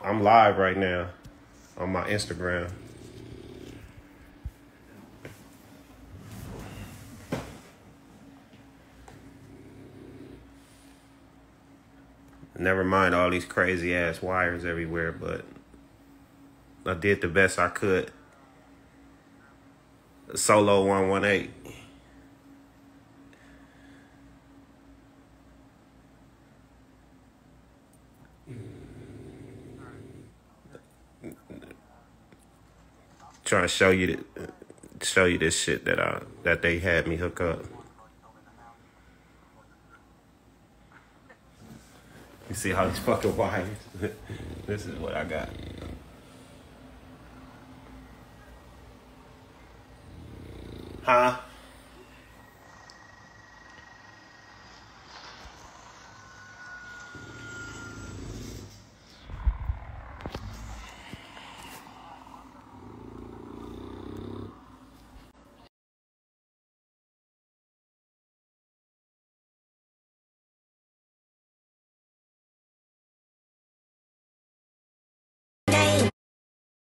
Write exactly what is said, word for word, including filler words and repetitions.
I'm live right now on my Instagram. Never mind all these crazy ass wires everywhere, but I did the best I could. Solo one one eight. Trying to show you that, show you this shit that I that they had me hook up. You see how these fucking wires? This is what I got. Huh?